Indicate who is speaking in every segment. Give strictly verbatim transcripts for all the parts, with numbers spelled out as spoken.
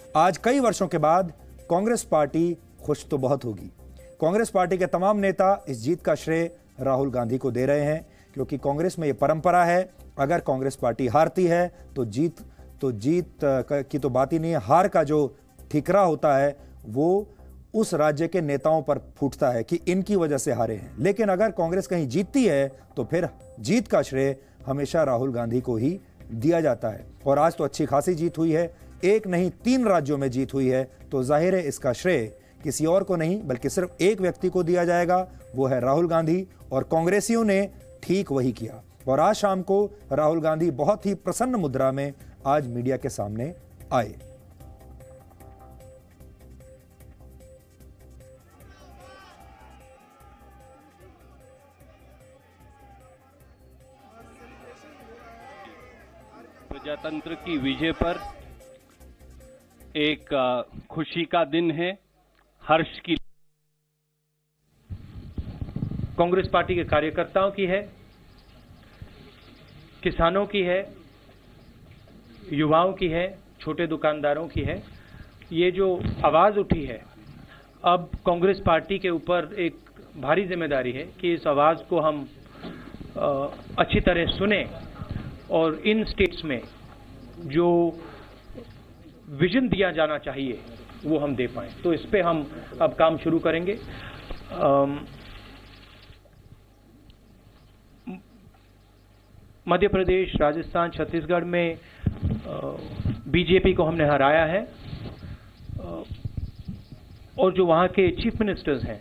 Speaker 1: आज कई वर्षों के बाद कांग्रेस पार्टी खुश तो बहुत होगी। कांग्रेस पार्टी के तमाम नेता इस जीत का श्रेय राहुल गांधी को दे रहे हैं, क्योंकि कांग्रेस में ये परंपरा है, अगर कांग्रेस पार्टी हारती है तो जीत तो जीत की तो बात ही नहीं है, हार का जो ठिकरा होता है वो उस राज्य के नेताओं पर फूटता है कि इनकी वजह से हारे हैं। लेकिन अगर कांग्रेस कहीं जीतती है तो फिर जीत का श्रेय हमेशा राहुल गांधी को ही दिया जाता है। और आज तो अच्छी खासी जीत हुई है, एक नहीं तीन राज्यों में जीत हुई है, तो जाहिर है इसका श्रेय किसी और को नहीं बल्कि सिर्फ एक व्यक्ति को दिया जाएगा, वो है राहुल गांधी। और कांग्रेसियों ने ठीक वही किया और आज शाम को राहुल गांधी बहुत ही प्रसन्न मुद्रा में आज मीडिया के सामने आए।
Speaker 2: प्रजातंत्र की विजय पर एक खुशी का दिन है, हर्ष की।
Speaker 3: कांग्रेस पार्टी के कार्यकर्ताओं की है, किसानों की है, युवाओं की है, छोटे दुकानदारों की है। ये जो आवाज उठी है, अब कांग्रेस पार्टी के ऊपर एक भारी जिम्मेदारी है कि इस आवाज को हम अच्छी तरह सुने और इन स्टेट्स में जो विजन दिया जाना चाहिए वो हम दे पाएं। तो इस पे हम अब काम शुरू करेंगे। मध्य प्रदेश, राजस्थान, छत्तीसगढ़ में बीजेपी को हमने हराया है और जो वहाँ के चीफ मिनिस्टर्स हैं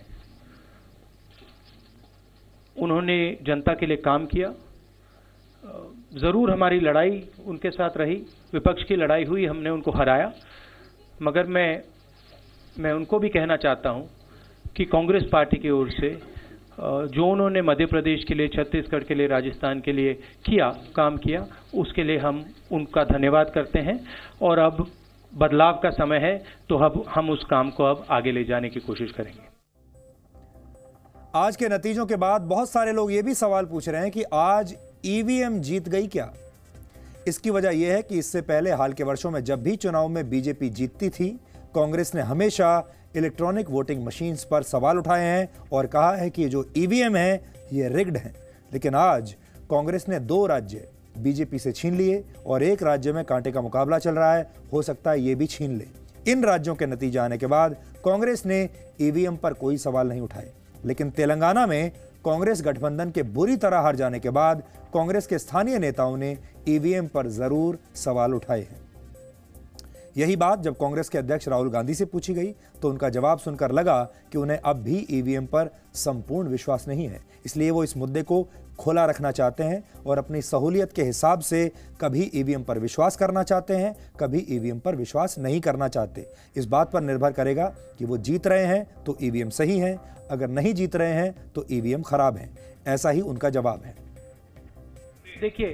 Speaker 3: उन्होंने जनता के लिए काम किया। ज़रूर हमारी लड़ाई उनके साथ रही, विपक्ष की लड़ाई हुई, हमने उनको हराया, मगर मैं मैं उनको भी कहना चाहता हूं कि कांग्रेस पार्टी की ओर से जो उन्होंने मध्य प्रदेश के लिए, छत्तीसगढ़ के लिए, राजस्थान के लिए किया, काम किया, उसके लिए हम उनका धन्यवाद करते हैं। और अब बदलाव का समय है, तो अब हम उस काम को अब आगे ले जाने की कोशिश करेंगे।
Speaker 1: आज के नतीजों के बाद बहुत सारे लोग ये भी सवाल पूछ रहे हैं कि आज ईवीएम जीत गई क्या? इसकी वजह यह है कि इससे पहले हाल के वर्षों में जब भी चुनाव में बीजेपी जीतती थी, कांग्रेस ने हमेशा इलेक्ट्रॉनिक वोटिंग मशीन्स पर सवाल उठाए हैं और कहा है कि जो ईवीएम है ये रिग्ड हैं। लेकिन आज कांग्रेस ने दो राज्य बीजेपी से छीन लिए और एक राज्य में कांटे का मुकाबला चल रहा है, हो सकता है ये भी छीन ले। इन राज्यों के नतीजे आने के बाद कांग्रेस ने ईवीएम पर कोई सवाल नहीं उठाए, लेकिन तेलंगाना में कांग्रेस गठबंधन के बुरी तरह हार जाने के बाद कांग्रेस के स्थानीय नेताओं ने ईवीएम पर जरूर सवाल उठाए हैं। यही बात जब कांग्रेस के अध्यक्ष राहुल गांधी से पूछी गई तो उनका जवाब सुनकर लगा कि उन्हें अब भी ईवीएम पर संपूर्ण विश्वास नहीं है, इसलिए वो इस मुद्दे को खुला रखना चाहते हैं और अपनी सहूलियत के हिसाब से कभी ईवीएम पर विश्वास करना चाहते हैं, कभी ईवीएम पर विश्वास नहीं करना चाहते। इस बात पर निर्भर करेगा कि वो जीत रहे हैं तो ईवीएम सही है, अगर नहीं जीत रहे हैं तो ईवीएम खराब है। ऐसा ही उनका जवाब है।
Speaker 3: देखिए,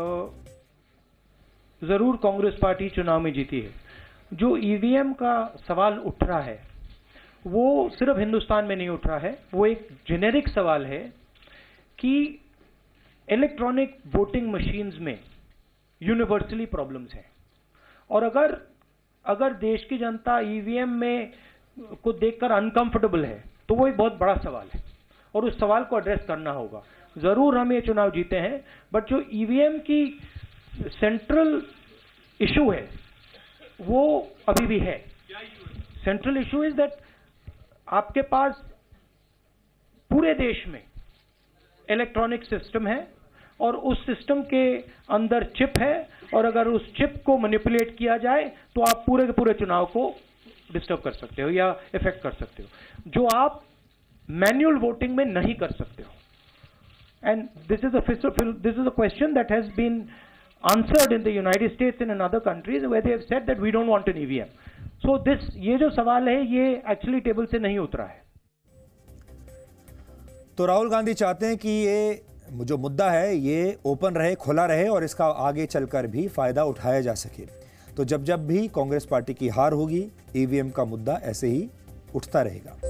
Speaker 3: जरूर कांग्रेस पार्टी चुनाव में जीती है। जो ईवीएम का सवाल उठ रहा है वो सिर्फ हिंदुस्तान में नहीं उठ रहा है, वो एक जेनेरिक सवाल है कि इलेक्ट्रॉनिक वोटिंग मशीन्स में यूनिवर्सली प्रॉब्लम्स हैं और अगर अगर देश की जनता ईवीएम में को देखकर अनकंफर्टेबल है तो वो एक बहुत बड़ा सवाल है और उस सवाल को एड्रेस करना होगा। जरूर हम ये चुनाव जीते हैं, बट जो ईवीएम की सेंट्रल इशू है वो अभी भी है। सेंट्रल इशू इज दैट आपके पास पूरे देश में इलेक्ट्रॉनिक सिस्टम है और उस सिस्टम के अंदर चिप है और अगर उस चिप को मैनिपुलेट किया जाए तो आप पूरे के पूरे चुनाव को डिस्टर्ब कर सकते हो या इफेक्ट कर सकते हो, जो आप मैन्युअल वोटिंग में नहीं कर सकते हो। And this is this is a question that has been answered in the United States and in other countries where they have said that we don't want an E V M. So this ये जो सवाल है ये actually table से नहीं उतरा है।
Speaker 1: तो राहुल गांधी चाहते हैं कि ये जो मुद्दा है ये ओपन रहे, खुला रहे और इसका आगे चलकर भी फायदा उठाया जा सके। तो जब जब भी कांग्रेस पार्टी की हार होगी, ईवीएम का मुद्दा ऐसे ही उठता रहेगा।